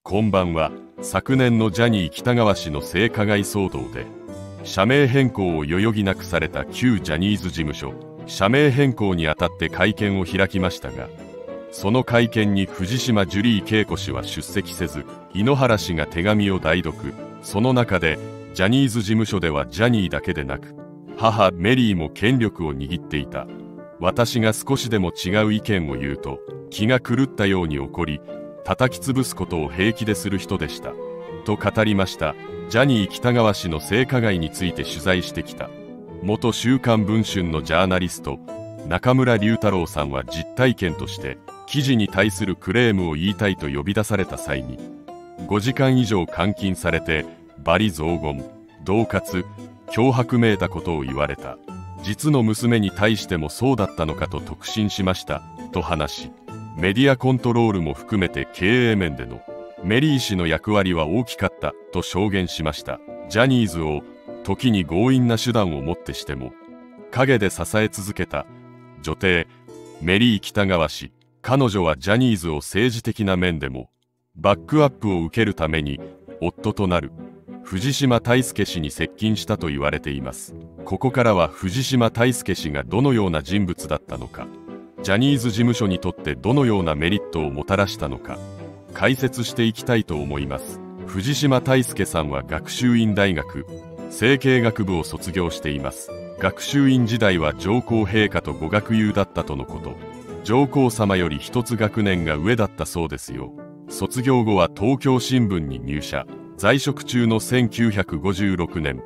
こんばんは。昨年のジャニー喜多川氏の性加害騒動で社名変更を代々木なくされた旧ジャニーズ事務所。社名変更にあたって会見を開きましたが、その会見に藤島ジュリー景子氏は出席せず、井ノ原氏が手紙を代読。その中でジャニーズ事務所ではジャニーだけでなく母メリーも権力を握っていた。私が少しでも違う意見を言うと気が狂ったように怒り、叩き潰すことを平気でする人でしたと語りました。ジャニー喜多川氏の性加害について取材してきた元週刊文春のジャーナリスト中村龍太郎さんは実体験として記事に対するクレームを言いたいと呼び出された際に、5時間以上監禁されて罵詈雑言、恫喝、脅迫めいたことを言われた。実の娘に対してもそうだったのかと特進しましたと話し、メディアコントロールも含めて経営面でのメリー氏の役割は大きかったと証言しました。ジャニーズを時に強引な手段をもってしても陰で支え続けた女帝メリー喜多川氏。彼女はジャニーズを政治的な面でもバックアップを受けるために夫となる藤島大輔氏に接近したと言われています。ここからは藤島大輔氏がどのような人物だったのか、ジャニーズ事務所にとってどのようなメリットをもたらしたのか解説していきたいと思います。藤島大輔さんは学習院大学政経学部を卒業しています。学習院時代は上皇陛下とご学友だったとのこと。上皇様より一つ学年が上だったそうですよ。卒業後は東京新聞に入社。在職中の1956年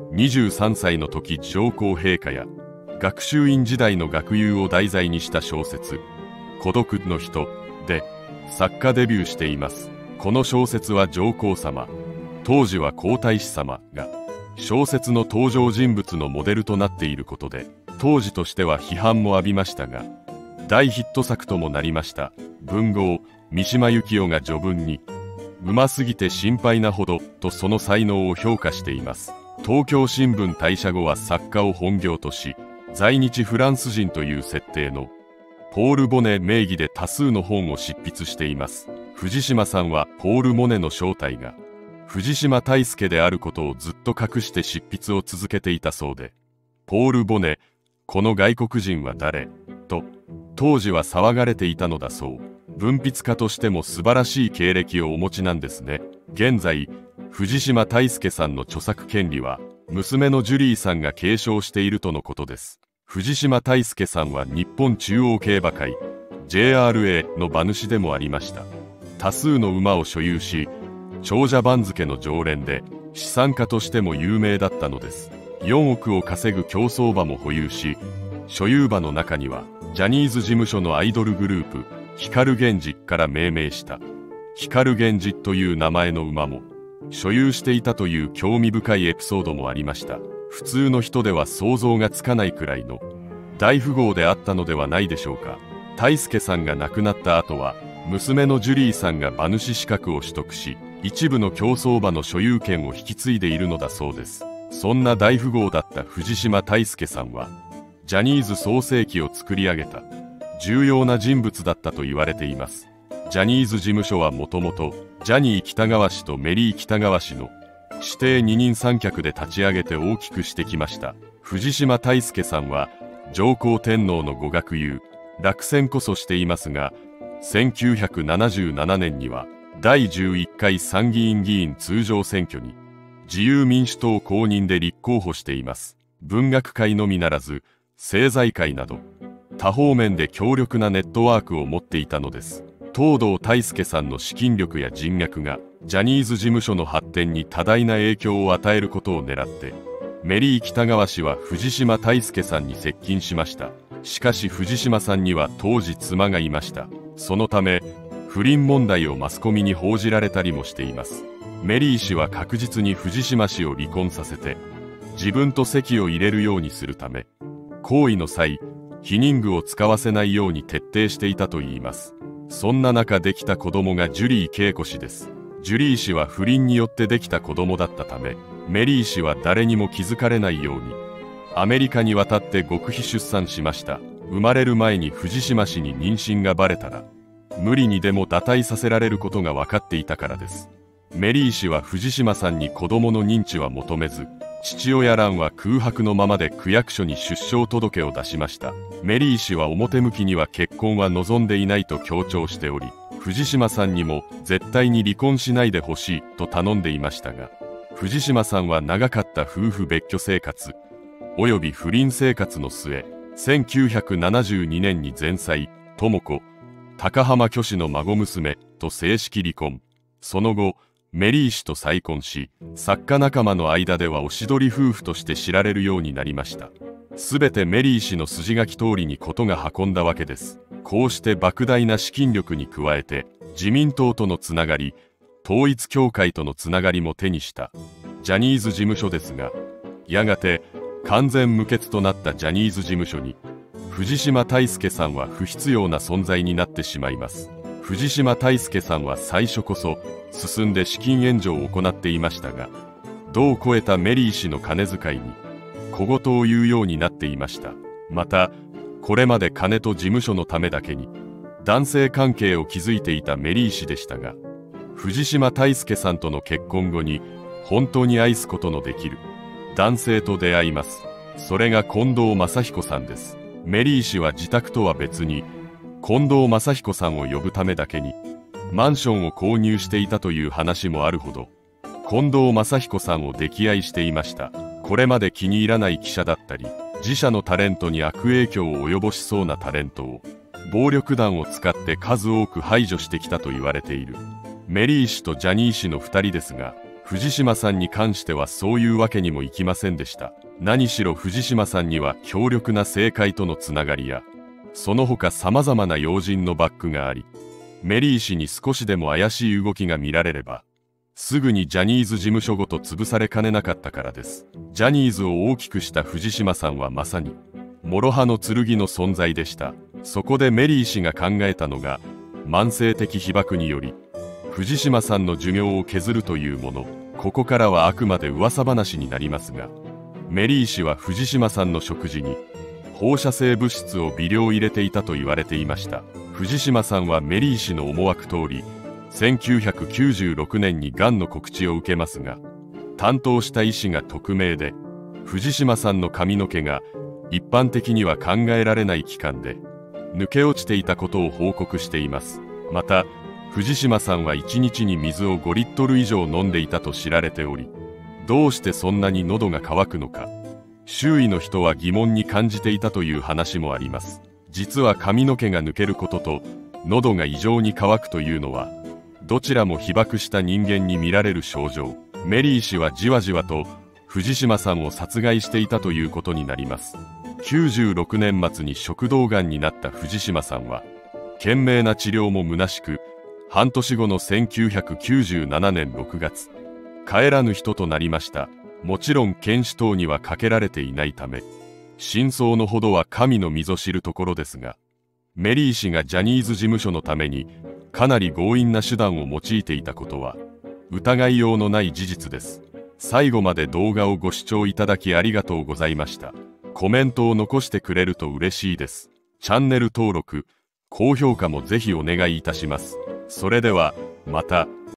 23歳の時、上皇陛下や学習院時代の学友を題材にした小説「孤独の人」で作家デビューしています。この小説は上皇様、当時は皇太子様が小説の登場人物のモデルとなっていることで当時としては批判も浴びましたが、大ヒット作ともなりました。文豪三島由紀夫が序文にうますぎて心配なほどとその才能を評価しています。東京新聞退社後は作家を本業とし、在日フランス人という設定のポール・ボネ名義で多数の本を執筆しています。藤島さんはポール・モネの正体が藤島大輔であることをずっと隠して執筆を続けていたそうで、ポール・ボネ、この外国人は誰と当時は騒がれていたのだそう。文筆家としても素晴らしい経歴をお持ちなんですね。現在藤島大輔さんの著作権利は娘のジュリーさんが継承しているとのことです。藤島大輔さんは日本中央競馬会 JRA の馬主でもありました。多数の馬を所有し、長者番付の常連で資産家としても有名だったのです。4億を稼ぐ競走馬も保有し、所有馬の中にはジャニーズ事務所のアイドルグループ光源氏から命名した光源氏という名前の馬も所有していたという興味深いエピソードもありました。普通の人では想像がつかないくらいの大富豪であったのではないでしょうか。大輔さんが亡くなった後は娘のジュリーさんが馬主資格を取得し、一部の競走馬の所有権を引き継いでいるのだそうです。そんな大富豪だった藤島大輔さんはジャニーズ創世記を作り上げた重要な人物だったと言われています。ジャニーズ事務所はもともとジャニー喜多川氏とメリー喜多川氏の指定二人三脚で立ち上げて大きくしてきました。藤島大輔さんは上皇天皇のご学友、落選こそしていますが、1977年には第11回参議院議員通常選挙に自由民主党公認で立候補しています。文学界のみならず政財界など多方面で強力なネットワークを持っていたのです。東堂大輔さんの資金力や人脈がジャニーズ事務所の発展に多大な影響を与えることを狙ってメリー喜多川氏は藤島大輔さんに接近しました。しかし藤島さんには当時妻がいました。そのため不倫問題をマスコミに報じられたりもしています。メリー氏は確実に藤島氏を離婚させて自分と籍を入れるようにするため、行為の際避妊具を使わせないように徹底していたといいます。そんな中できた子供がジュリー景子氏です。ジュリー氏は不倫によってできた子供だったため、メリー氏は誰にも気づかれないようにアメリカに渡って極秘出産しました。生まれる前に藤島氏に妊娠がバレたら無理にでも堕胎させられることが分かっていたからです。メリー氏は藤島さんに子供の認知は求めず、父親欄は空白のままで区役所に出生届を出しました。メリー氏は表向きには結婚は望んでいないと強調しており、藤島さんにも絶対に離婚しないでほしいと頼んでいましたが、藤島さんは長かった夫婦別居生活および不倫生活の末、1972年に前妻、智子、高浜虚子の孫娘と正式離婚。その後、メリー氏と再婚し、作家仲間の間ではおしどり夫婦として知られるようになりました。すべてメリー氏の筋書き通りに事が運んだわけです。こうして莫大な資金力に加えて、自民党とのつながり、統一教会とのつながりも手にしたジャニーズ事務所ですが、やがて完全無欠となったジャニーズ事務所に、藤島大輔さんは不必要な存在になってしまいます。藤島大輔さんは最初こそ進んで資金援助を行っていましたが、度を超えたメリー氏の金遣いに小言を言うようになっていました。また、これまで金と事務所のためだけに男性関係を築いていたメリー氏でしたが、藤島大輔さんとの結婚後に本当に愛すことのできる男性と出会います。それが近藤正彦さんです。メリー氏は自宅とは別に近藤正彦さんを呼ぶためだけにマンションを購入していたという話もあるほど、近藤正彦さんを溺愛していました。これまで気に入らない記者だったり、自社のタレントに悪影響を及ぼしそうなタレントを暴力団を使って数多く排除してきたと言われているメリー氏とジャニー氏の2人ですが、藤島さんに関してはそういうわけにもいきませんでした。何しろ藤島さんには強力な政界とのつながりや、その他様々な要人のバックがあり、メリー氏に少しでも怪しい動きが見られれば、すぐにジャニーズ事務所ごと潰されかねなかったからです。ジャニーズを大きくした藤島さんはまさに諸刃の剣の存在でした。そこでメリー氏が考えたのが、慢性的被爆により藤島さんの寿命を削るというもの。ここからはあくまで噂話になりますが、メリー氏は藤島さんの食事に放射性物質を微量入れていたと言われていました。藤島さんはメリー氏の思惑通り、1996年にがんの告知を受けますが、担当した医師が匿名で、藤島さんの髪の毛が一般的には考えられない期間で抜け落ちていたことを報告しています。また、藤島さんは1日に水を5リットル以上飲んでいたと知られており、どうしてそんなに喉が渇くのか、周囲の人は疑問に感じていたという話もあります。実は髪の毛が抜けることと喉が異常に渇くというのは、どちらも被爆した人間に見られる症状。メリー氏はじわじわと藤島さんを殺害していたということになります。96年末に食道がんになった藤島さんは、懸命な治療も虚しく、半年後の1997年6月、帰らぬ人となりました。もちろん検視等にはかけられていないため、真相のほどは神のみぞ知るところですが、メリー氏がジャニーズ事務所のためにかなり強引な手段を用いていたことは疑いようのない事実です。最後まで動画をご視聴いただきありがとうございました。コメントを残してくれると嬉しいです。チャンネル登録、高評価もぜひお願いいたします。それではまた。